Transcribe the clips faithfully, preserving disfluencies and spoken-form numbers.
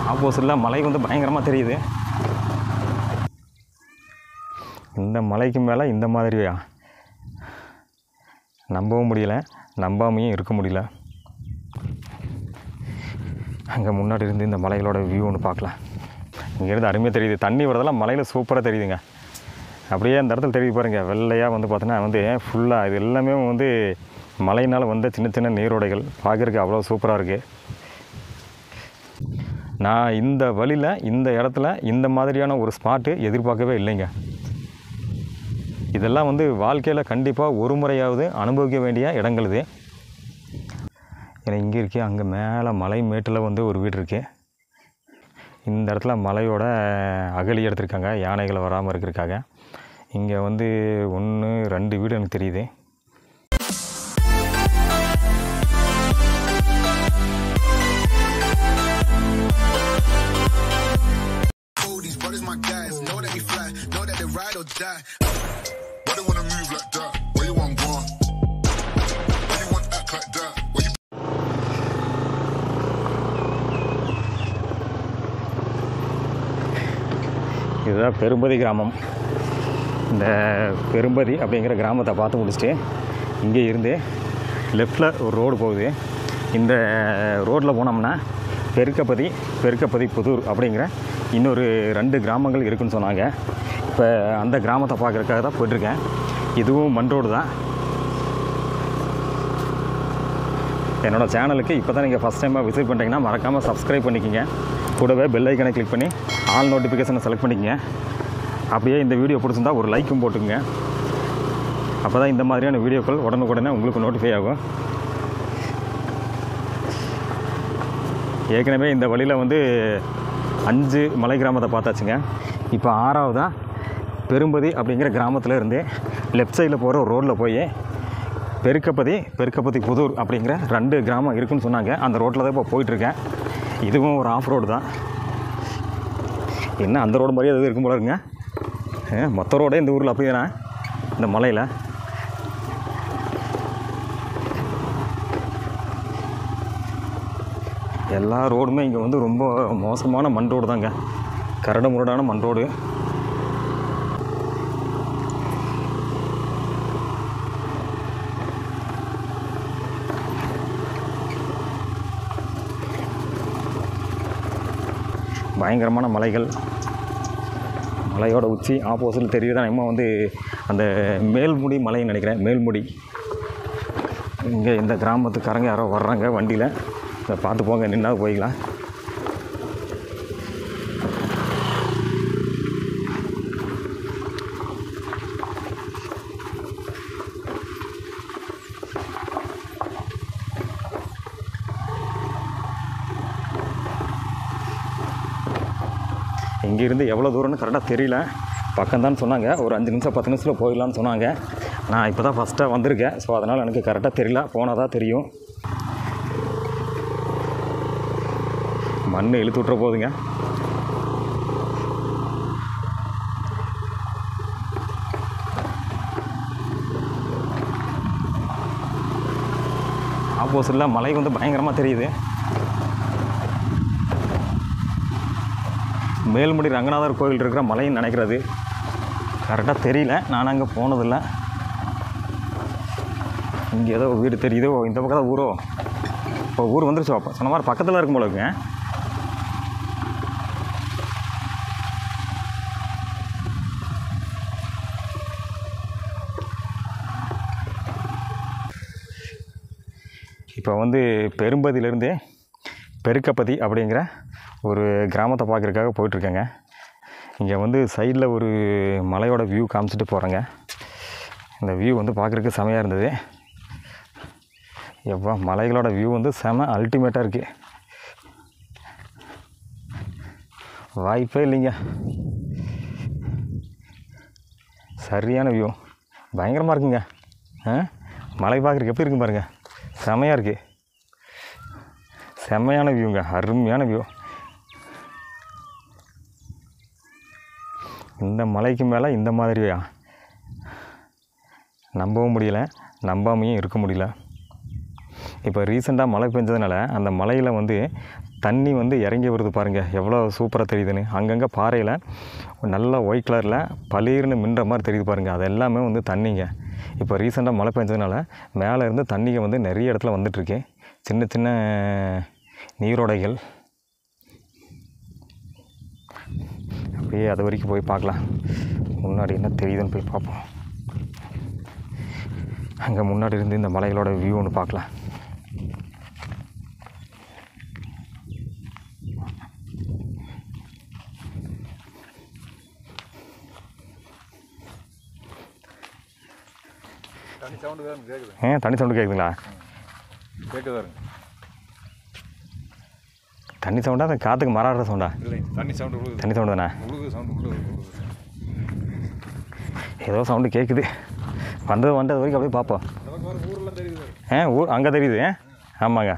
ஆப்போசிட்டில் மலை வந்து பயங்கரமாக தெரியுது. இந்த மலைக்கு மேலே இந்த மாதிரியா நம்பவும் முடியல, நம்பாமையும் இருக்க முடியல. அங்கே முன்னாடி இருந்து இந்த மலைகளோட வியூ ஒன்று பார்க்கலாம். இங்கேருந்து அருமையாக தெரியுது. தண்ணி வரதெல்லாம் மலையில் சூப்பராக தெரியுதுங்க. அப்படியே அந்த இடத்துல தெரியுது பாருங்கள், வெள்ளையாக வந்து பார்த்தீங்கன்னா வந்து ஃபுல்லாக இது எல்லாமே வந்து மலையினால் வந்த சின்ன சின்ன நீரோடைகள். பார்க்குறதுக்கு அவ்வளோ சூப்பராக இருக்குது. நான் இந்த வழியில் இந்த இடத்துல இந்த மாதிரியான ஒரு ஸ்பாட்டு எதிர்பார்க்கவே இல்லைங்க. இதெல்லாம் வந்து வாழ்க்கையில் கண்டிப்பாக ஒரு முறையாவது அனுபவிக்க வேண்டிய இடங்கள் இது. ஏன்னா இங்கே இருக்கே, அங்கே மேலே மலை மேட்டில் வந்து ஒரு வீடு இருக்குது. இந்த இடத்துல மலையோட அகழி எடுத்திருக்காங்க, யானைகளை வராமல் இருக்கிறதுக்காக. இங்கே வந்து ஒன்று ரெண்டு வீடு எனக்கு தெரியுது. இதுதான் பெரும்பதி கிராமம். இந்த பெரும்பதி அப்படிங்கிற கிராமத்தை பார்த்து முடிச்சுட்டு இங்கே இருந்து லெஃப்டில் ஒரு ரோடு போகுது. இந்த ரோட்டில் போனோம்னா பெருக்கப்பதி பெருக்கப்பதி புதூர் அப்படிங்கிற இன்னொரு ரெண்டு கிராமங்கள் இருக்குதுன்னு சொன்னாங்க. இப்போ அந்த கிராமத்தை பார்க்குறதுக்காக தான் போய்ட்டுருக்கேன். இதுவும் மண் ரோடு தான். என்னோடய சேனலுக்கு இப்போ தான் நீங்கள் ஃபஸ்ட் டைமாக விசிட் பண்ணுறீங்கன்னா மறக்காமல் சப்ஸ்கிரைப் பண்ணிக்கோங்க. கூடவே பெல் ஐக்கனை கிளிக் பண்ணி ஆல் நோட்டிஃபிகேஷனை செலக்ட் பண்ணிக்கங்க. அப்படியே இந்த வீடியோ பிடிச்சிருந்தால் ஒரு லைக்கும் போட்டுங்க. அப்போ தான் இந்த மாதிரியான வீடியோக்கள் உடனுக்குடனே உங்களுக்கு நோட்டிஃபை ஆகும். ஏற்கனவே இந்த வழியில் வந்து அஞ்சு மலை கிராமத்தை பார்த்தாச்சுங்க. இப்போ ஆறாவதாக பெரும்பதி அப்படிங்கிற கிராமத்தில் இருந்து லெஃப்ட் சைடில் போகிற ஒரு ரோட்டில் போய் பெருக்கப்பதி பெருக்கப்பதி புதூர் அப்படிங்கிற ரெண்டு கிராமம் இருக்குதுன்னு சொன்னாங்க. அந்த ரோட்டில் தான் இப்போ போயிட்டுருக்கேன். இதுவும் ஒரு ஆஃப் ரோடு தான். என்ன அந்த ரோடு மாதிரியே எது இருக்கும் போல இருக்குங்க. மொத்த ரோடே இந்த ஊரில் அப்படி தானே, இந்த மலையில். எல்லா ரோடுமே இங்கே வந்து ரொம்ப மோசமான மண் ரோடு தாங்க. கரடு முரடான மண் ரோடு. பயங்கரமான மலைகள். மலையோட உச்சி ஆப்போசிட்டில் தெரியுது. நம்ம வந்து அந்த மேல்முடி மலைன்னு நினைக்கிறேன், மேல்முடி. இங்கே இந்த கிராமத்துக்காரங்க யாரோ வர்றாங்க வண்டியில். இதை பார்த்து போங்க, நின்னா போய்க்கலாம். இங்கேருந்து எவ்வளோ தூரம்னு கரெக்டாக தெரியல. பக்கம்தான் சொன்னாங்க. ஒரு அஞ்சு நிமிஷம் பத்து நிமிஷத்தில் போயிடலான்னு சொன்னாங்க. நான் இப்போ தான் ஃபஸ்ட்டாக வந்திருக்கேன். ஸோ அதனால் எனக்கு கரெக்டாக தெரியல. போனால் தான் தெரியும். மண் இழுத்து விட்டுற போகுதுங்க. ஆப்போசிட்டில் மலை வந்து பயங்கரமாக தெரியுது. மேல்முடி ரங்கநாதர் கோவில் இருக்கிற மலைன்னு நினைக்கிறது. கரெக்டாக தெரியல, நான் அங்கே போனதில்லை. இங்கே ஏதோ வீடு தெரியுதோ, இந்த பக்கம் தான் ஊரோ. இப்போ ஊர் வந்துருச்சு. அப்போ சொன்ன மாதிரி பக்கத்தில் இருக்கும் போல இருக்குங்க. இப்போ வந்து பெரும்பதியிலேருந்து பெருக்கப்பதி அப்படிங்கிற ஒரு கிராமத்தை பார்க்குறதுக்காக போயிட்டுருக்கேங்க. இங்கே வந்து சைடில் ஒரு மலையோட வியூ காமிச்சிட்டு போகிறேங்க. இந்த வியூ வந்து பார்க்குறதுக்கு செமையாக இருந்தது. எவ்வளோ மலைகளோட வியூ வந்து செம அல்டிமேட்டாக இருக்குது. வாய்ப்பே இல்லைங்க. சரியான வியூ, பயங்கரமாக இருக்குங்க. மலை பார்க்குறதுக்கு எப்படி இருக்குன்னு பாருங்கள். செமையாக இருக்குது. செம்மையான வியூங்க, அருமையான வியூ. இந்த மலைக்கு மேலே இந்த மாதிரியா நம்பவும் முடியல, நம்பாமையும் இருக்க முடியல. இப்போ ரீசெண்டாக மழை பெஞ்சதுனால அந்த மலையில் வந்து தண்ணி வந்து இறங்கி வருது பாருங்கள், எவ்வளோ சூப்பராக தெரியுதுன்னு. அங்கங்கே பாறையில் நல்லா ஒயிட் கலரில் பளிர்னு மின்ற மாதிரி தெரியுது பாருங்கள், அது எல்லாமே வந்து தண்ணிங்க. இப்போ ரீசெண்டாக மழை பெஞ்சதுனால மேலே இருந்து தண்ணிங்க வந்து நிறைய இடத்துல வந்துட்டுருக்கு. சின்ன சின்ன நீரோடைகள். அப்படியே அது வரைக்கும் போய் பார்க்கலாம். முன்னாடி என்ன தெரியுதுன்னு போய் பார்ப்போம். அங்கே முன்னாடி இருந்து இந்த மலைகளோட வியூ ஒன்று பார்க்கலாம். தண்ணி சவுண்டு வேறு கேட்குது. ஏன் தண்ணி சவுண்டு கேட்குதுங்களா? கேட்குது வேறு. தண்ணி சவுண்டா அந்த காற்றுக்கு மராடுற சவுண்டா? இல்லை, தண்ணி சவுண்டு உழுகுது. தண்ணி சவுண்டு தானே? உழுகுது சவுண்டு உழுகுது. ஏதோ சவுண்டு கேட்குது. வந்தது வந்தது வரைக்கும் அப்படியே பார்ப்போம். ஊரெல்லாம் தெரியுது. ஏ ஊர் அங்கே தெரியுது. ஏன் ஆமாங்க.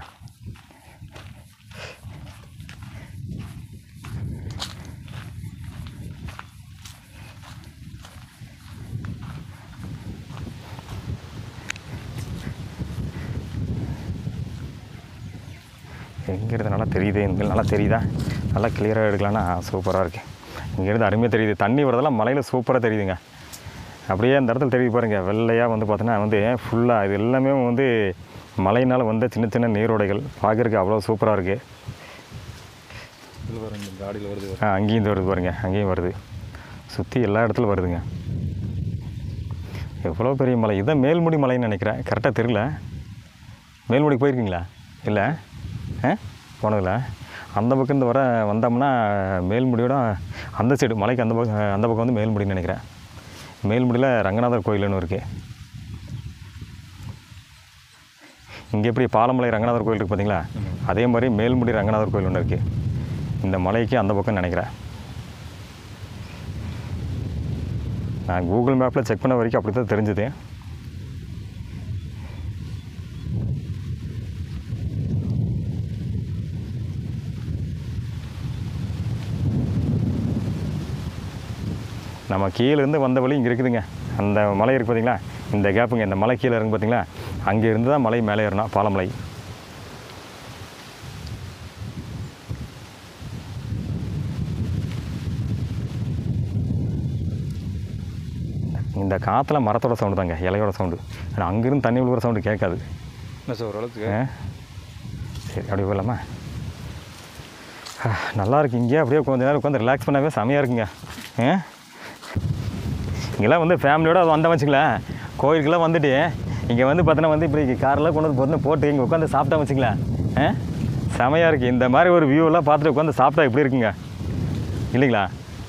எங்கேருந்து நல்லா தெரியுது, இங்கே நல்லா தெரியுதா? நல்லா கிளியராக எடுக்கலான்னா சூப்பராக இருக்குது. இங்கேருந்து அருமையாக தெரியுது. தண்ணி வரதெல்லாம் மலையில் சூப்பராக தெரியுதுங்க. அப்படியே அந்த இடத்துல தெரியுது பாருங்கள், வெள்ளையாக வந்து பார்த்தோன்னா வந்து ஃபுல்லாக இது எல்லாமே வந்து மழையினால் வந்த சின்ன சின்ன நீரோடைகள். பார்க்குறதுக்கு அவ்வளோ சூப்பராக இருக்குது. இது வருங்க, காடியில் வருது. ஆ அங்கேயும் வருது பாருங்கள், அங்கேயும் வருது. சுற்றி எல்லா இடத்துல வருதுங்க. எவ்வளோ பெரிய மலை. இதுதான் மேல்முடி மலைன்னு நினைக்கிறேன், கரெக்டாக தெரியல. மேல்முடிக்கு போயிருக்கீங்களா? இல்லை ஆ போனதில்ல. அந்த பக்கம் இருந்து வர வந்தோம்னா மேல்முடியோட அந்த சைடு மலைக்கு அந்த பக்கம் அந்த பக்கம் வந்து மேல்முடின்னு நினைக்கிறேன். மேல்முடியில் ரங்கநாதர் கோயில்னு இருக்குது. இங்கே எப்படி பாலமலை ரங்கநாதர் கோயில் இருக்குது பார்த்தீங்களா, அதே மாதிரி மேல்முடி ரங்கநாதர் கோயில் ஒன்று இருக்குது. இந்த மலைக்கு அந்த பக்கம் நினைக்கிறேன். நான் கூகுள் மேப்பில் செக் பண்ண வரைக்கும் அப்படி தான் தெரிஞ்சுது. நம்ம கீழேருந்து வந்த வழி இங்கே இருக்குதுங்க. அந்த மலை இருக்குது பார்த்தீங்களா, இந்த கேப்புங்க, இந்த மலை கீழே இருக்கு பார்த்தீங்களா, அங்கே இருந்து தான் மலை மேலே ஏறணும், பாலமலை. இந்த காற்றுல மரத்தோட சவுண்டு தாங்க, இலையோட சவுண்டு. ஆனால் அங்கேருந்து தண்ணி விழுகிற சவுண்டு கேட்காது. என்ன சார் ஓரளவுக்கு? சரி, அப்படி போகலாமா? நல்லா இருக்கு. இங்கே அப்படியே கொஞ்சம் நேரம் உட்காந்து ரிலாக்ஸ் பண்ணாவே செமையாக இருக்குங்க. ஆ இங்கெல்லாம் வந்து ஃபேமிலியோடு அது வந்தேன் வச்சுங்களேன், கோயிலுக்கெல்லாம் வந்துட்டு இங்கே வந்து பார்த்தோன்னா வந்து இப்படி காரெல்லாம் கொண்டு வந்து போட்டு போட்டு இங்கே உட்காந்து சாப்பிட்டா வச்சுங்களேன், ஆ செமையாக இருக்குது. இந்த மாதிரி ஒரு வியூவெல்லாம் பார்த்துட்டு உட்காந்து சாப்பிட்டா எப்படி இருக்குங்க, இல்லைங்களா?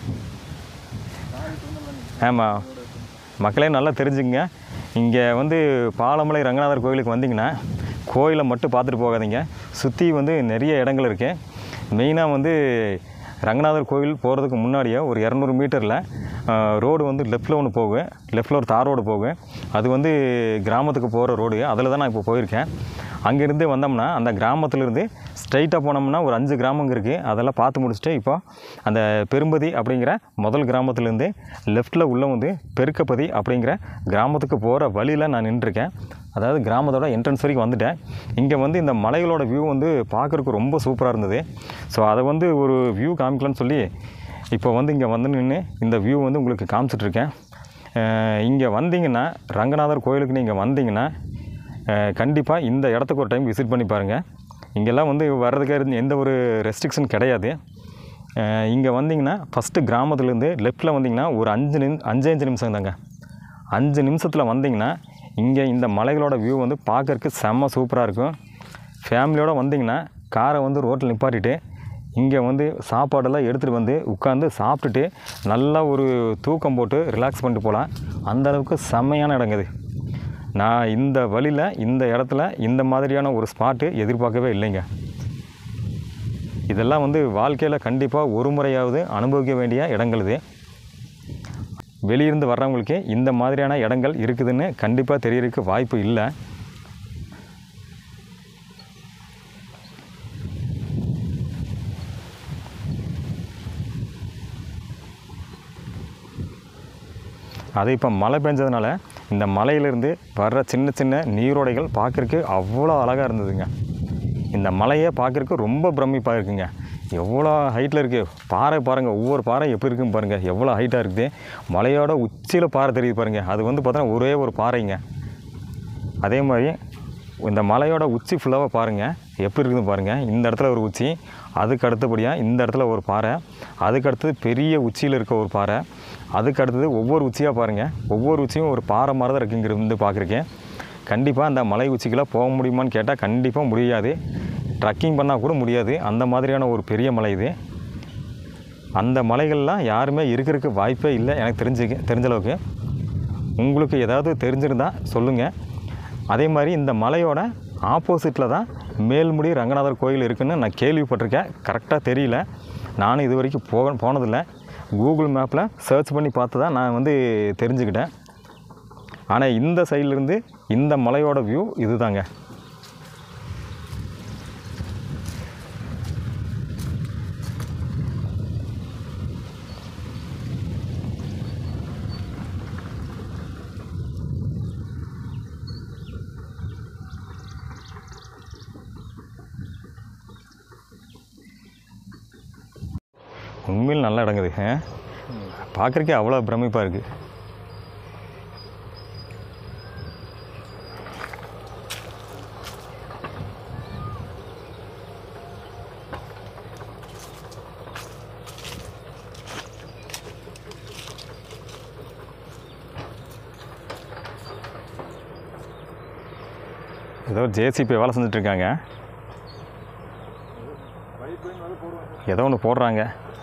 ஆமாம், மக்களே நல்லா தெரிஞ்சுங்க. இங்கே வந்து பாலமலை ரங்கநாதர் கோயிலுக்கு வந்தீங்கன்னா கோயிலை மட்டும் பார்த்துட்டு போகாதீங்க, சுற்றி வந்து நிறைய இடங்கள் இருக்குது. மெயினாக வந்து ரங்கநாதர் கோயில் போகிறதுக்கு முன்னாடியே ஒரு இரநூறு மீட்டரில் ரோடு வந்து லெஃப்ட்டில் ஒன்று போகும், லெஃப்ட்டில் ஒரு தார் ரோடு போகும். அது வந்து கிராமத்துக்கு போகிற ரோடு, அதில் தான் நான் இப்போ போயிருக்கேன். அங்கேருந்து வந்தோம்னா அந்த கிராமத்துலேருந்து ஸ்ட்ரைட்டாக போனோம்னா ஒரு அஞ்சு கிராமங்க இருக்குது. அதெல்லாம் பார்த்து முடிச்சுட்டு இப்போ அந்த பெரும்பதி அப்படிங்கிற முதல் கிராமத்துலேருந்து லெஃப்ட்டில் உள்ள வந்து பெருக்கப்பதி அப்படிங்கிற கிராமத்துக்கு போகிற வழியில் நான் நின்றுருக்கேன். அதாவது கிராமத்தோட என்ட்ரன்ஸ் வரைக்கும் வந்துட்டேன். இங்கே வந்து இந்த மலைகளோட வியூ வந்து பார்க்குறதுக்கு ரொம்ப சூப்பராக இருந்தது. ஸோ அதை வந்து ஒரு வியூ காமிக்கலான்னு சொல்லி இப்போ வந்து இங்கே வந்து நின்று இந்த வியூ வந்து உங்களுக்கு காமிச்சிட்ருக்கேன். இங்கே வந்தீங்கன்னா ரங்கநாதர் கோயிலுக்கு நீங்கள் வந்தீங்கன்னா கண்டிப்பாக இந்த இடத்துக்கு ஒரு டைம் விசிட் பண்ணி பாருங்கள். இங்கெல்லாம் வந்து வர்றதுக்கு எந்த ஒரு ரெஸ்ட்ரிக்ஷன் கிடையாது. இங்கே வந்தீங்கன்னா ஃபஸ்ட்டு கிராமத்துலேருந்து லெஃப்ட்டில் வந்தீங்கன்னா ஒரு அஞ்சு நிமி அஞ்சு அஞ்சு நிமிஷம் தாங்க. அஞ்சு நிமிஷத்தில் வந்தீங்கன்னா இங்கே இந்த மலைகளோட வியூ வந்து பார்க்குறதுக்கு செம்ம சூப்பராக இருக்கும். ஃபேமிலியோடு வந்தீங்கன்னா காரை வந்து ரோட்டில் நிப்பாட்டிட்டு இங்கே வந்து சாப்பாடெல்லாம் எடுத்துகிட்டு வந்து உட்காந்து சாப்பிட்டுட்டு நல்லா ஒரு தூக்கம் போட்டு ரிலாக்ஸ் பண்ணிட்டு போகலாம். அந்தளவுக்கு செம்மையான இடங்க இது. நான் இந்த வழியில் இந்த இடத்துல இந்த மாதிரியான ஒரு ஸ்பாட்டு எதிர்பார்க்கவே இல்லைங்க. இதெல்லாம் வந்து வாழ்க்கையில் கண்டிப்பாக ஒரு முறையாவது அனுபவிக்க வேண்டிய இடங்கள் இது. வெளியிருந்து வர்றவங்களுக்கு இந்த மாதிரியான இடங்கள் இருக்குதுன்னு கண்டிப்பாக தெரியறதுக்கு வாய்ப்பு இல்லை. அது இப்போ மழை பெஞ்சதுனால இந்த மலையிலேருந்து வர்ற சின்ன சின்ன நீரோடைகள் பார்க்குறதுக்கு அவ்வளோ அழகாக இருந்ததுங்க. இந்த மலையை பார்க்குறக்கு ரொம்ப பிரமிப்பாக இருக்குங்க. எவ்வளோ ஹைட்டில் இருக்குது பாறை பாருங்கள், ஒவ்வொரு பாறை எப்படி இருக்குன்னு பாருங்கள், எவ்வளோ ஹைட்டாக இருக்குது. மலையோட உச்சியில் பாறை தெரியுது பாருங்கள், அது வந்து பார்த்தோன்னா ஒரே ஒரு பாறைங்க. அதே மாதிரி இந்த மலையோட உச்சி ஃபுல்லாக பாருங்கள் எப்படி இருக்குதுன்னு பாருங்கள். இந்த இடத்துல ஒரு உச்சி, அதுக்கு அடுத்தபடியாக இந்த இடத்துல ஒரு பாறை, அதுக்கு அடுத்தது பெரிய உச்சியில் இருக்க ஒரு பாறை, அதுக்கு அடுத்தது ஒவ்வொரு உச்சியாக பாருங்கள், ஒவ்வொரு உச்சியும் ஒரு பாறை மாதிரி தான் இருக்குங்கிறது வந்து பார்க்குறேன். கண்டிப்பாக அந்த மலை உச்சிக்கெல்லாம் போக முடியுமான்னு கேட்டால் கண்டிப்பாக முடியாது, ட்ரக்கிங் பண்ணால் கூட முடியாது. அந்த மாதிரியான ஒரு பெரிய மலை இது. அந்த மலைகள்லாம் யாருமே இருக்கிறதுக்கு வாய்ப்பே இல்லை எனக்கு தெரிஞ்சுக்க தெரிஞ்சளவுக்கு. உங்களுக்கு ஏதாவது தெரிஞ்சிருந்தால் சொல்லுங்கள். அதே மாதிரி இந்த மலையோட ஆப்போசிட்டில் தான் மேல்முடி ரங்கநாதர் கோயில் இருக்குதுன்னு நான் கேள்விப்பட்டிருக்கேன். கரெக்டாக தெரியல, நானும் இது வரைக்கும் போக போனதில்லை. கூகுள் மேப்பில் சர்ச் பண்ணி பார்த்து தான் நான் வந்து தெரிஞ்சுக்கிட்டேன். ஆனால் இந்த சைட்லேருந்து இந்த மலையோட வியூ இது தாங்க. உண்மையில் நல்லா இடங்குது, பார்க்குறக்கே அவ்வளோ பிரமிப்பாக இருக்குது. ஏதோ ஜேசிபி வேலை செஞ்சிட்ருக்காங்க, ஏதோ ஒன்று போடுறாங்க.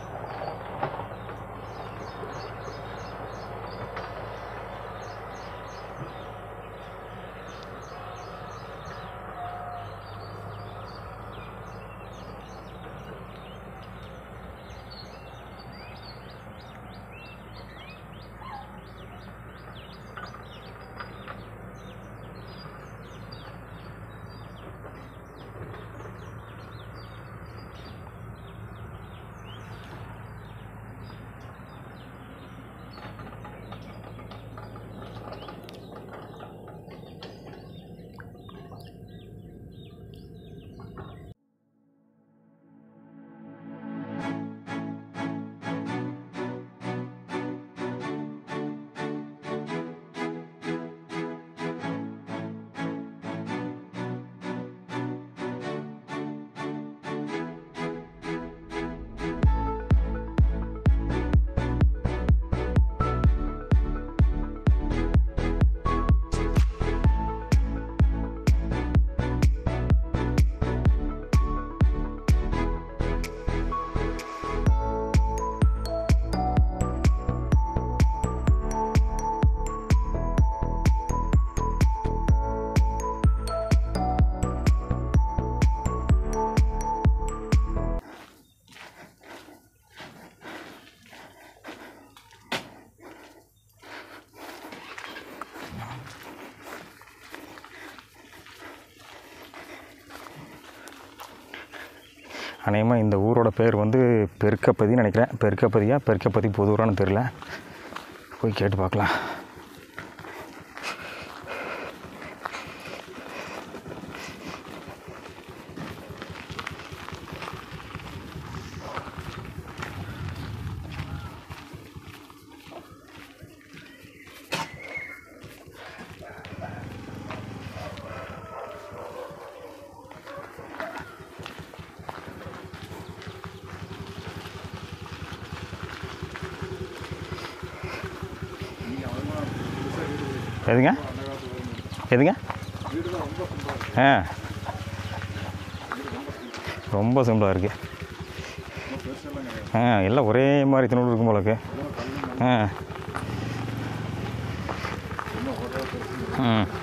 அநேகமாக இந்த ஊரோட பேர் வந்து பெருக்கப்பதின்னு நினைக்கிறேன். பெருக்கப்பதியா பெருக்கப்பதி புதூரான்னு தெரில, போய் கேட்டு பார்க்கலாம். எதுங்க எதுங்க ஆ ரொம்ப சிம்பிளாக இருக்குது. ஆ எல்லாம் ஒரே மாதிரி தினோடு இருக்கும் போலக்கு. ஆ ம்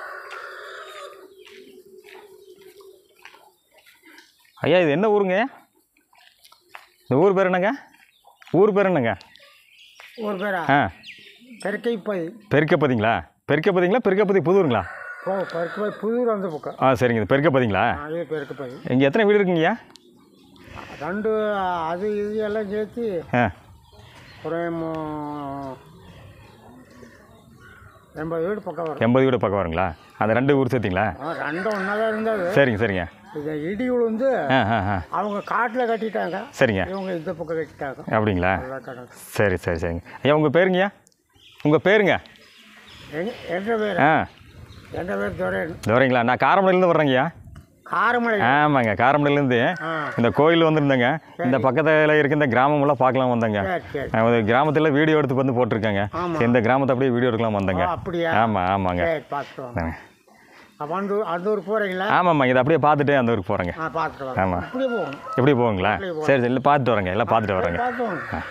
ஐயா, இது என்ன ஊருங்க? இந்த ஊர் பேர் என்னங்க? ஊர் பேர் என்னங்க? ஊர் பேரா? ஆ பெருக்கைப்பதி. பெருக்கப்பதிங்களா? பெருக்கப்பதிங்களா பெருக்கப்பதி புதூருங்களா? ஓ பெருக்கப்பதி புதூர் அந்த பக்கம். ஆ சரிங்க, இது பெருக்கப்பதிங்களா? அதே பெருக்கப்பதி. இங்கே எத்தனை வீடு இருக்குங்கய்யா? ரெண்டு அது இது எல்லாம் சேர்த்து ஆ ஒரு எண்பது வீடு பக்கம் வரும். எண்பது வீடு பக்கம் வருங்களா? அந்த ரெண்டு ஊர் சேர்த்திங்களா? ரெண்டும் ஒன்றா தான் இருந்தது. சரிங்க சரிங்க. இது இடி விழுந்து ஆ ஆ ஆ அவங்க காட்டில் கட்டிட்டாங்க. சரிங்க. இவங்க இந்த பக்கம் கட்டிட்டாங்க. அப்படிங்களா? சரி சரி சரிங்க. ஐயா உங்கள் பேருங்கய்யா? உங்கள் பேருங்க? எங்க என்ற பேர்? ஆ என்ற பேர் துரையன். துரைங்களா? நான் காரமடையிலேருந்து வர்றேங்கய்யா. காரமடை? ஆமாங்க, காரமடையிலேருந்து இந்த கோயில் வந்துருந்தேங்க. இந்த பக்கத்தில் இருக்க இந்த கிராமமெல்லாம் பார்க்கலாம் வந்தேங்க. கிராமத்தில் வீடியோ எடுத்து வந்து போட்டிருக்காங்க. இந்த கிராமத்தை அப்படியே வீடியோ எடுக்கலாம் வந்தேங்க. அப்படியா? ஆமாம் ஆமாங்க. பார்த்துட்டு அப்போ அந்த அந்த ஊருக்கு போகிறீங்களா? ஆமாம்மா, இதை அப்படியே பார்த்துட்டு அந்த ஊருக்கு போகிறேங்க. ஆ பார்த்துட்டு ஆமாம். அப்படியே போகணும். எப்படி போகுங்களா? சரி சரி, இல்லை பார்த்துட்டு வரேங்க, எல்லாம் பார்த்துட்டு வரேங்க. பார்த்து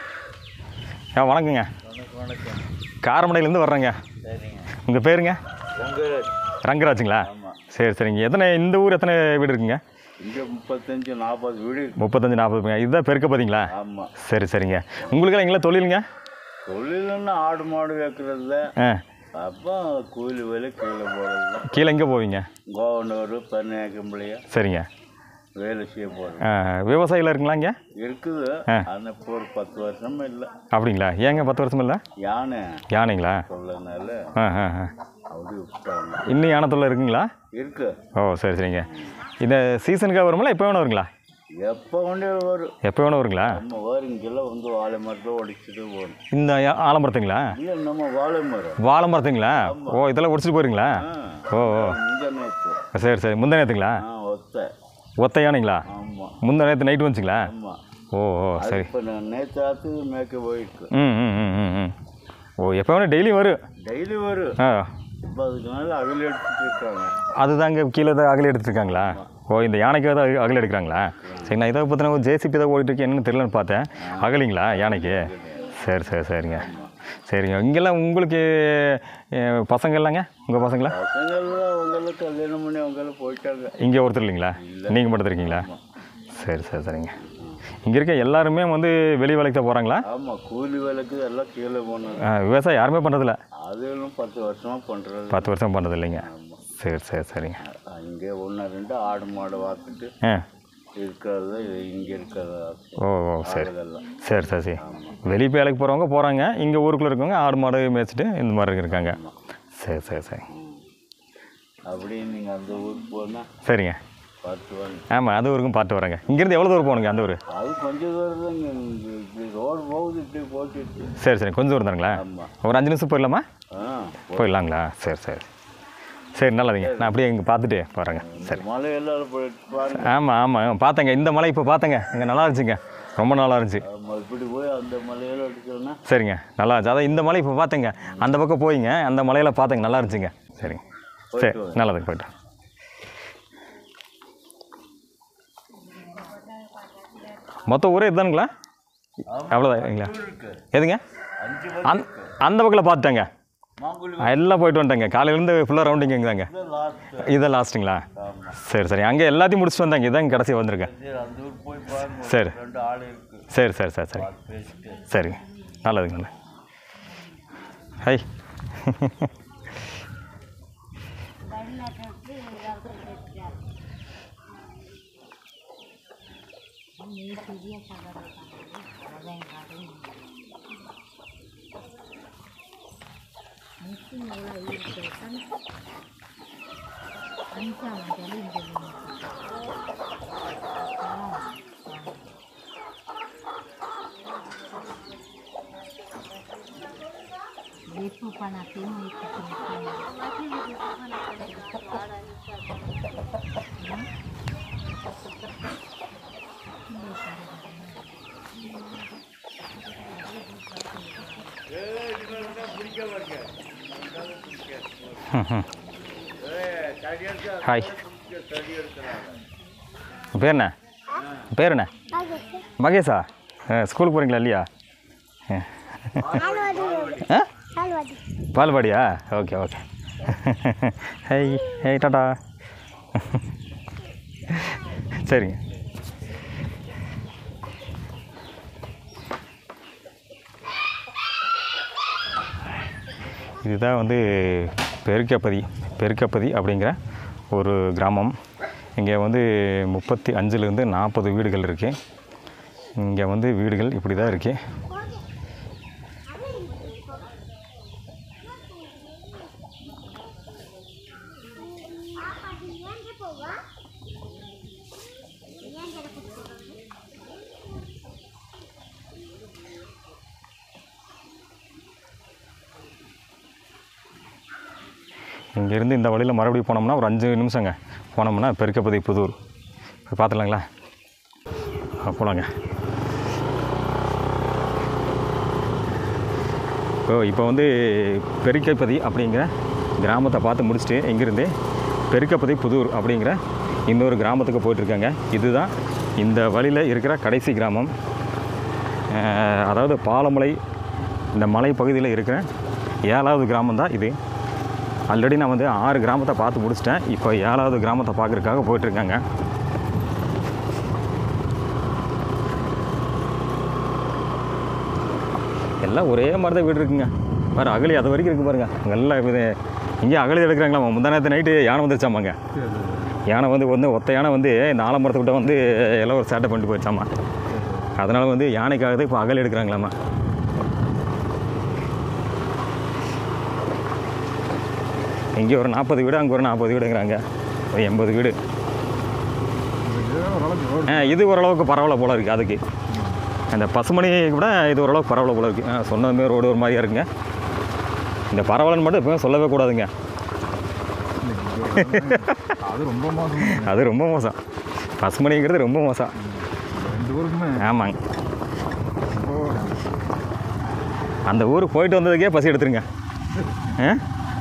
ஆ வணக்கங்க. காரமடையிலேருந்து வர்றேங்க. உங்கள் பேருங்க? ரங்கராஜுங்களா? சரி சரிங்க. எத்தனை இந்த ஊர் எத்தனை வீடு இருக்குங்க? இங்கே முப்பத்தஞ்சு நாற்பது வீடு. முப்பத்தஞ்சு நாற்பது இதுதான் பெருக்கப்பதிங்களா? ஆமாம். சரி சரிங்க. உங்களுக்கெல்லாம் எங்களை தொழிலுங்க? தொழிலுன்னா ஆடு மாடு வைக்கிறது. ஆ அப்போ கூலி வேலை கீழே போகிறது. கீழே எங்கே போவீங்க? கோவனூர் பெருநாயக்கம்பளையா சரிங்க. வேலை செய்ய போகிறோம். ஆ விவசாயிகள் இருக்குங்களா இங்கே? இருக்குது. ஆனால் இப்போ ஒரு பத்து வருஷமும் இல்லை. அப்படிங்களா? ஏங்க பத்து வருஷம் இல்லை? யானை யானைங்களா? சொல்லனால ஆ ஆ ஆ அப்படி விட்டாங்க. இன்னும் யானை தொல்லை இருக்குங்களா? இருக்கு. ஓ சரி சரிங்க. இந்த சீசனுக்காக வருங்களா? எப்போ வேணும் வருங்களா? எப்போ கொண்டே வரும். எப்போ வேணும் வருங்களா? நம்ம வரும். இங்கெல்லாம் வந்து வாழை மரத்தை உடைச்சிட்டு போகணும். இந்த ஆலமரத்துங்களா? இல்லை நம்ம வாழை மரம். வாழை மரத்துங்களா? ஓ இதெல்லாம் உடிச்சிட்டு போகிறீங்களா? ஓ ஓ முந்த நேற்று. சரி சரி. முந்த நேரத்துங்களா? ஆ ஒத்த ஒத்த யானைங்களா? ஆமாம். முந்த நேரத்து நைட்டு வந்துச்சுங்களா? ஆமாம். ஓ ஓ சரி. இப்போ நான் நேற்று ஆற்று மேய்க்க போயிருக்கு. ம் ம் ம் ம் ம் ஓ எப்போ வேணும்? டெய்லியும் வரும்? டெய்லி வரும். ஆ இப்போ அதுக்கு மேலே அகல் எடுத்துட்டு இருக்காங்க. அதுதாங்க கீழே தான் அகல் எடுத்துருக்காங்களா? ஓ இந்த யானைக்கு தான் அகல் எடுக்கிறாங்களா? சரி, நான் இதை பற்றின ஒரு ஜேசிபி தான் ஓடிட்டு இருக்கு, என்னன்னு தெரியலன்னு பார்த்தேன். அகலிங்களா யானைக்கு? சரி சரி சரிங்க. சரிங்க. இங்கெல்லாம் உங்களுக்கு பசங்க இல்லைங்க? உங்கள் பசங்களா? பசங்கள்லாம் அவங்களுக்கு கல்யாணம் பண்ணி அவங்களாம் போயிட்டாங்க. இங்கே ஒருத்தர் இல்லைங்களா? நீங்கள் மட்டும் இருக்கீங்களா? சரி சரி சரிங்க. இங்கே இருக்க எல்லாருமே வந்து வெளி வேலைக்கு தான் போகிறாங்களா? ஆமாம், கூலி வேலைக்கு எல்லாம் கீழே போனாங்க. விவசாயம் யாருமே பண்ணுறதில்ல? அதுவும் பத்து வருஷமாக பண்ணுறது. பத்து வருஷம் பண்ணுறது இல்லைங்க. சரி சரி சரிங்க. இங்கே ஒன்று ரெண்டு ஆடு மாடு பார்த்துட்டு ஆ இருக்கிறது இங்கே இருக்கிறதா. ஓ ஓ சரி சரி சரி சரி. வெளியே வேலைக்கு போகிறவங்க போகிறாங்க, இங்கே ஊருக்குள்ளே இருக்கவங்க ஆடு மாடு மேய்ச்சிட்டு இந்த மாதிரி இருக்காங்க. சரி சரி சரி. அப்படி நீங்கள் அந்த ஊருக்கு போனால் சரிங்க. பார்த்து வாங்க. ஆமாம், அது ஊருக்கும் பார்த்து வரேங்க. இங்கேருந்து எவ்வளோ தூரம் போகணுங்க அந்த ஊர்? அது கொஞ்சம் தூரம் தான். இங்கே ரோடு போகுது இப்படி போட்டுட்டு. சரி சரி. கொஞ்சம் தூரம் தானுங்களா? ஆமாம். ஒரு அஞ்சு நிமிஷம் போயிடலாமா? ஆ போயிடலாங்களா? சரி சரி சரி. நல்லதுங்க. நான் அப்படியே இங்கே பார்த்துட்டு போகிறேங்க. சரி. மலை எல்லாம் போயிட்டு பாருங்க. ஆமாம் ஆமாம் பார்த்தேங்க. இந்த மலை இப்போ பார்த்தேங்க. இங்கே நல்லா இருந்துச்சுங்க, ரொம்ப நல்லா இருந்துச்சு. ஆமாம், இப்படி போய் அந்த மலையெல்லாம் எடுக்கிறோன்னா. சரிங்க, நல்லா இருந்துச்சு. அதான் இந்த மலை இப்போ பார்த்தேங்க, அந்த பக்கம் போயிங்க, அந்த மலையில் பார்த்தேங்க, நல்லா இருந்துச்சுங்க. சரிங்க. சரி நல்லதுங்க, போய்ட்டு. மொத்த ஊரே இதுதானுங்களா? அவ்வளோதாங்களா? எதுங்க? அந் அந்த பக்கத்தில் பார்த்துட்டேங்க, எல்லாம் போயிட்டு வந்துட்டேங்க. காலையிலேருந்து ஃபுல்லாக ரவுண்டிங் தாங்க. இதான் லாஸ்ட்டுங்களா? சரி சரி. அங்கே எல்லாத்தையும் முடிச்சுட்டு வந்தாங்க, இதாங்க கடைசி வந்திருக்கேன். சரி சரி சரி சரி சரி சரி. நல்லதுங்க. நல்லது. Hi Itu panasin mo ito. Hi, பேர் என்ன? பேர் என்ன? மகேஷா? ஸ்கூலுக்கு போகிறீங்களா இல்லையா? ஆ பால்வாடியா? Okay okay. Hi hi tata. சரிங்க. இதுதான் வந்து பெருக்கப்பதி பெருக்கப்பதி அப்படிங்கிற ஒரு கிராமம். இங்கே வந்து முப்பத்தி அஞ்சுலேருந்து நாற்பது வீடுகள் இருக்குது. இங்கே வந்து வீடுகள் இப்படி தான் இருக்குது. இங்கேருந்து இந்த வழியில் மறுபடியும் போனோம்னா ஒரு அஞ்சு நிமிஷங்க போனோம்னா பெருக்கப்பதி புதூர் போய் பார்த்துலாங்களா? போகலாங்க. ஓ இப்போ வந்து பெருக்கப்பதி அப்படிங்கிற கிராமத்தை பார்த்து முடிச்சுட்டு இங்கேருந்து பெருக்கப்பதி புதூர் அப்படிங்கிற இன்னொரு கிராமத்துக்கு போயிட்டுருக்காங்க. இதுதான் இந்த வழியில் இருக்கிற கடைசி கிராமம். அதாவது பாலமலை இந்த மலை பகுதியில் இருக்கிற ஏழாவது கிராமம் தான் இது. ஆல்ரெடி நான் வந்து ஆறு கிராமத்தை பார்த்து முடிச்சிட்டேன். இப்போ ஏழாவது கிராமத்தை பார்க்குறதுக்காக போயிட்டுருக்காங்க. எல்லாம் ஒரே மாதிரி தான் வீடு இருக்குங்க. வேறு அகலி அது வரைக்கும் இருக்குது பாருங்கள். அங்கெல்லாம் இது இங்கே அகலி எடுக்கிறாங்களா? முந்தா நேரத்து நைட்டு யானை வந்துருச்சாமாங்க. யானை வந்து வந்து ஒத்த யானை வந்து இந்த ஆலமரத்துக்கிட்ட வந்து எல்லாம் ஒரு சேட்டை பண்ணிட்டு போயிடுச்சாமா. அதனால் வந்து யானைக்காக தான் இப்போ அகலி எடுக்கிறாங்களாம்மா. இங்கே ஒரு நாற்பது வீடு, அங்கே ஒரு நாற்பது வீடுங்கிறாங்க. ஒரு எண்பது வீடு. ஆ இது ஓரளவுக்கு பரவாயில்ல போல் இருக்குது. அதுக்கு அந்த பசுமணி கூட இது ஓரளவுக்கு பரவாயில்ல போல் இருக்குது. ஆ சொன்னதுமே ரோடு ஒரு மாதிரியாக இருக்குங்க. இந்த பரவாயில்லன்னு மட்டும் எப்பவுமே சொல்லவே கூடாதுங்க. அது ரொம்ப மோசம். அது ரொம்ப மோசம். பசுமணிங்கிறது ரொம்ப மோசம். ரெண்டு ஊருக்குமே. ஆமாங்க. அந்த ஊருக்கு போயிட்டு வந்ததுக்கே பசி எடுத்துருங்க. ஆ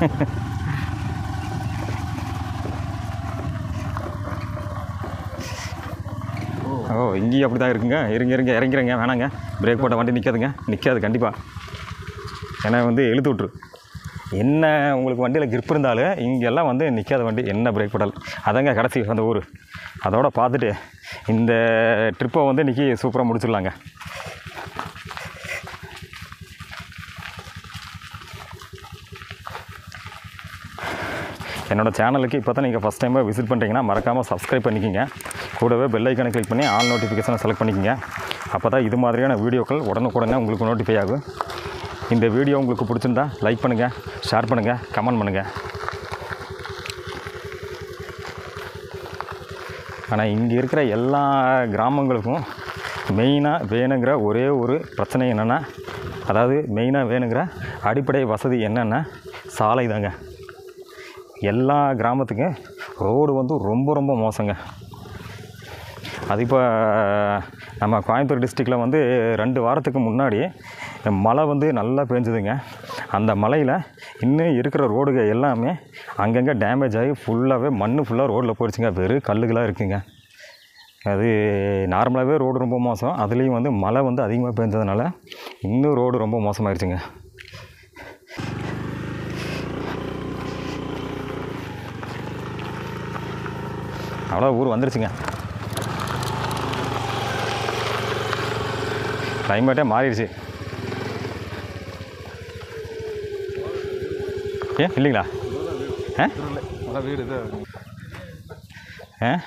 ஓ இங்கேயும் அப்படி தான் இருக்குங்க. இருங்க இருங்க இறங்கிறங்க. வேணாங்க, பிரேக் போட்ட வண்டி நிற்காதுங்க. நிற்காது கண்டிப்பாக. ஏன்னா வந்து இழுத்து விட்ரு. என்ன உங்களுக்கு வண்டியில் கிரிப் இருந்தாலும் இங்கெல்லாம் வந்து நிற்காத வண்டி. என்ன பிரேக் போட்டால் அதாங்க கடைசி அந்த ஊர். அதோட பார்த்துட்டு இந்த ட்ரிப்பை வந்து இன்றைக்கி சூப்பராக முடிச்சிடலாங்க. என்னோடய சேனலுக்கு இப்போ தான் நீங்கள் ஃபஸ்ட் டைமாக விசிட் பண்ணுறீங்கன்னா மறக்காமல் சப்ஸ்கிரைப் பண்ணிக்கோங்க. கூடவே பெல் ஐக்கானை கிளிக் பண்ணி ஆல் நோட்டிஃபிகேஷனை செலக்ட் பண்ணிக்கோங்க. அப்போ தான் இது மாதிரியான வீடியோக்கள் உடனுக்குடனே உங்களுக்கு நோட்டிஃபை ஆகும். இந்த வீடியோ உங்களுக்கு பிடிச்சிருந்தா லைக் பண்ணுங்கள், ஷேர் பண்ணுங்கள், கமெண்ட் பண்ணுங்கள். ஆனால் இங்கே இருக்கிற எல்லா கிராமங்களுக்கும் மெயினாக வேணுங்கிற ஒரே ஒரு பிரச்சனை என்னென்னா, அதாவது மெயினாக வேணுங்கிற அடிப்படை வசதி என்னென்னா சாலை தாங்க. எல்லா கிராமத்துக்கும் ரோடு வந்து ரொம்ப ரொம்ப மோசங்க. அது இப்போ நம்ம கோயம்புத்தூர் டிஸ்ட்ரிக்டில் வந்து ரெண்டு வாரத்துக்கு முன்னாடி மழை வந்து நல்லா பெஞ்சுதுங்க. அந்த மழையில் இன்னும் இருக்கிற ரோடுகள் எல்லாமே அங்கங்கே டேமேஜ் ஆகி ஃபுல்லாகவே மண் ஃபுல்லாக ரோட்டில் போயிடுச்சுங்க. வெறும் கல்லுகளாக இருக்குங்க. அது நார்மலாகவே ரோடு ரொம்ப மோசம். அதுலேயும் வந்து மழை வந்து அதிகமாக பெஞ்சதுனால இன்னும் ரோடு ரொம்ப மோசமாகிடுச்சுங்க. அவ்வளோ ஊர் வந்துருச்சுங்க. கிளைமேட்டே மாறிடுச்சு. ஏன் இல்லைங்களா? ஆ வீடு ஆ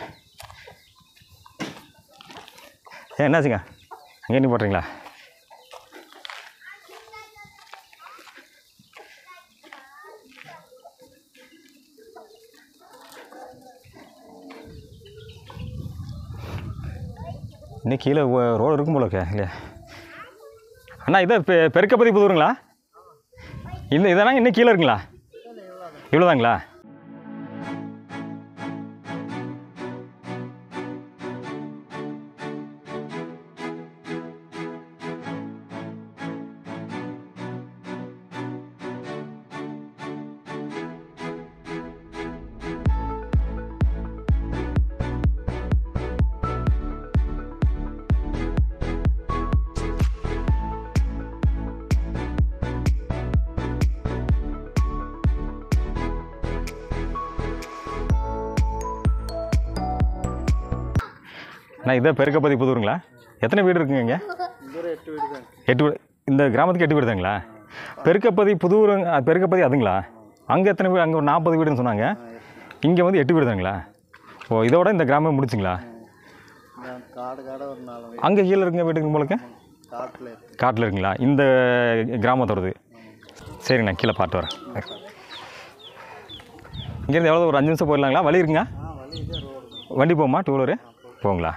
ஏன் என்னாச்சுங்க? அங்கே நீ போட்டுறீங்களா? இன்னும் கீழே ரோடு இருக்கும் போல இருக்கே இல்லையா அண்ணா? இதை பெ பெருக்கப்பதி புதூருங்களா? இல்லை இதெல்லாம் இன்னும் கீழே இருக்குங்களா? இவ்வளோதாங்களா? அண்ணா இதை பெருக்கப்பதி புதூருங்களா? எத்தனை வீடு இருக்குங்க இங்கே? எட்டு வீடு தான். எட்டு வீடு. இந்த கிராமத்துக்கு எட்டு வீடு தாங்களா? பெருக்கப்பதி புதூர் பெருக்கப்பதி அதுங்களா? அங்கே எத்தனை வீடு? அங்கே ஒரு நாற்பது வீடுன்னு சொன்னாங்க. இங்கே வந்து எட்டு வீடு தானுங்களா? ஓ, இதோட இந்த கிராமம் முடிச்சுங்களா? காடு காடு ஒரு நாலு அங்கே கீழே இருக்குங்க வீட்டுக்கு உங்களுக்கு காட்டில் காட்டில் இருக்குங்களா? இந்த கிராமத்தோடது. சரிங்கண்ணா, கீழே பார்த்து வரேன். இங்கேருந்து எவ்வளோ ஒரு அஞ்சு நிமிஷம் போயிடலாங்களா? வழி இருக்குங்க? வண்டி போகுமா? டூ வீலரு போங்களா?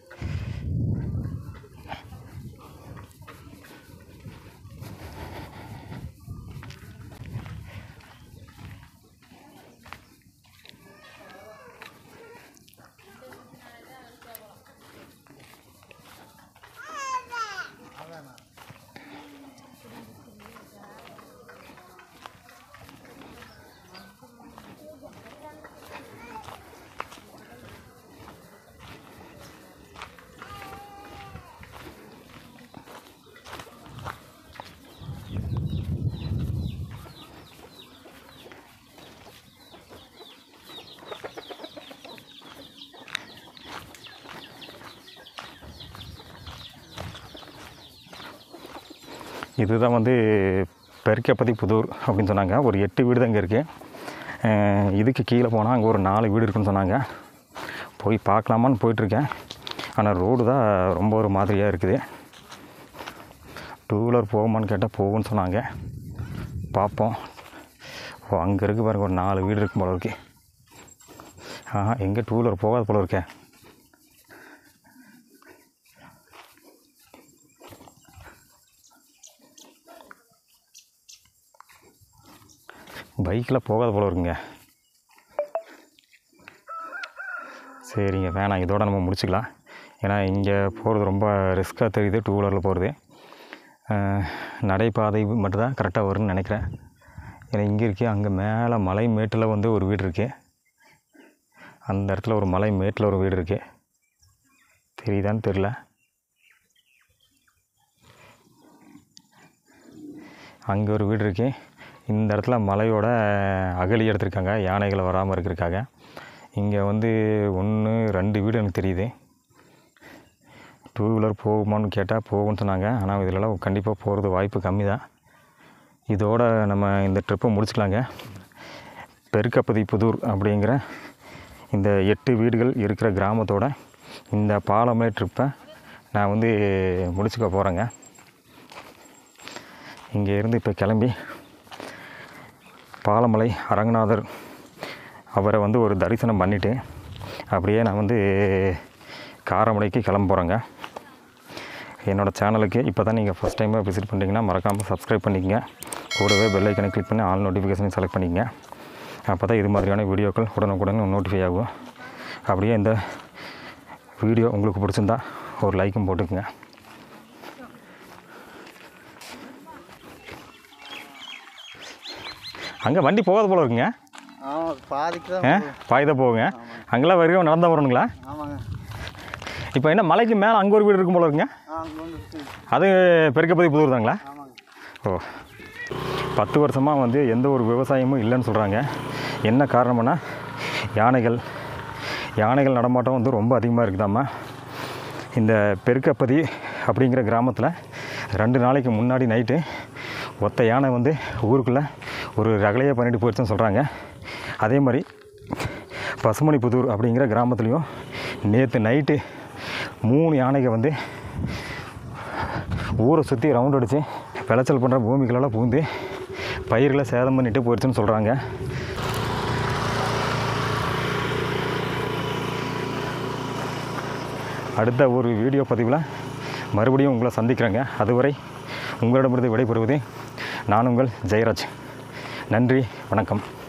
இதுதான் வந்து பெருக்கப்பதி புதூர் அப்படின்னு சொன்னாங்க. ஒரு எட்டு வீடு தான் இங்கே இருக்குது. இதுக்கு கீழே போனால் அங்கே ஒரு நாலு வீடு இருக்குன்னு சொன்னாங்க. போய் பார்க்கலாமான்னு போயிட்டுருக்கேன். ஆனால் ரோடு தான் ரொம்ப ஒரு மாதிரியாக இருக்குது. டூ வீலர் போகுமான்னு கேட்டால் போகும்னு சொன்னாங்க. பார்ப்போம். ஓ, அங்கே இருக்குது பாருங்க, ஒரு நாலு வீடு இருக்கும் போல இருக்கு. ஆஹா, எங்கே டூ வீலர் போகாத போல இருக்கேன். பைக்கில் போகாத போல இருக்குங்க. சரிங்க, வேணாம், இதோட நம்ம முடிச்சுக்கலாம். ஏன்னா இங்கே போகிறது ரொம்ப ரிஸ்க்காக தெரியுது டூ வீலரில் போகிறது. நடைபாதை மட்டும்தான் கரெக்டாக வரும்னு நினைக்கிறேன். ஏன்னா இங்கே இருக்குது, அங்கே மேலே மலை மேட்டில் வந்து ஒரு வீடு இருக்குது. அந்த இடத்துல ஒரு மலை மேட்டில் ஒரு வீடு இருக்குது. தெரியுதான்னு தெரில. அங்கே ஒரு வீடு இருக்குது. இந்த இடத்துல மலையோட அகலி எடுத்திருக்காங்க, யானைகளை வராமல் இருக்கிறதுக்காக. இங்கே வந்து ஒன்று ரெண்டு வீடு எனக்கு தெரியுது. டூ வீலர் போகுமான்னு கேட்டால் போகும்னு சொன்னாங்க. ஆனால் இதிலலாம் கண்டிப்பாக போகிறது வாய்ப்பு கம்மி தான். இதோடு நம்ம இந்த ட்ரிப்பை முடிச்சுக்கலாங்க. பெருக்கப்பதி புதூர் அப்படிங்கிற இந்த எட்டு வீடுகள் இருக்கிற கிராமத்தோட இந்த பாலமலை ட்ரிப்பை நான் வந்து முடிச்சுக்க போகிறேங்க. இங்கே இருந்து இப்போ கிளம்பி பாலமலை அரங்கநாதர் அவரை வந்து ஒரு தரிசனம் பண்ணிவிட்டு அப்படியே நான் வந்து காரமடைக்கு கிளம்ப போகிறேங்க. என்னோடய சேனலுக்கு இப்போ தான் நீங்கள் ஃபஸ்ட் டைமாக விசிட் பண்ணிங்கன்னா மறக்காமல் சப்ஸ்கிரைப் பண்ணிக்கங்க. கூடவே பெல் ஐக்கனை கிளிக் பண்ணி ஆல் நோட்டிஃபிகேஷன் செலக்ட் பண்ணிக்கங்க. அப்போ தான் இது மாதிரியான வீடியோக்கள் உடனுக்குடன் நோட்டிஃபை ஆகும். அப்படியே இந்த வீடியோ உங்களுக்கு பிடிச்சிருந்தா ஒரு லைக்கும் போட்டுக்குங்க. அங்கே வண்டி போகாத போல இருக்குங்க. ஆமாம், பாதிக்கு தான். ஆ, பாதி தான் போகுங்க. அங்கெல்லாம் வரைக்கும் நடந்தா வரணுங்களா? ஆமாங்க. இப்போ என்ன மலைக்கு மேலே அங்கே ஒரு வீடு இருக்கும் போல இருக்குங்க. அது பெருக்கப்பதி புதூர் தாங்களா? ஓ, பத்து வருஷமாக வந்து எந்த ஒரு விவசாயமும் இல்லைன்னு சொல்கிறாங்க. என்ன காரணம்னா யானைகள் யானைகள் நடமாட்டம் வந்து ரொம்ப அதிகமாக இருக்குதாம்மா. இந்த பெருக்கப்பதி அப்படிங்கிற கிராமத்தில் ரெண்டு நாளைக்கு முன்னாடி நைட்டு ஒத்த யானை வந்து ஊருக்குள்ளே ஒரு ரகலையாக பண்ணிட்டு போயிடுச்சுன்னு சொல்கிறாங்க. அதே மாதிரி பசுமணி புதூர் அப்படிங்கிற கிராமத்துலேயும் நேற்று நைட்டு மூணு யானைகள் வந்து ஊரை சுற்றி ரவுண்ட் அடித்து விளைச்சல் பண்ணுற பூமிகளெல்லாம் பூந்து பயிர்களை சேதம் பண்ணிட்டு போயிடுச்சுன்னு சொல்கிறாங்க. அடுத்த ஒரு வீடியோ பதிவில் மறுபடியும் உங்களை சந்திக்கிறேங்க. அதுவரை உங்களிடமிருந்து விடைபெறுவது நான் உங்கள் ஜெயராஜ். நன்றி, வணக்கம்.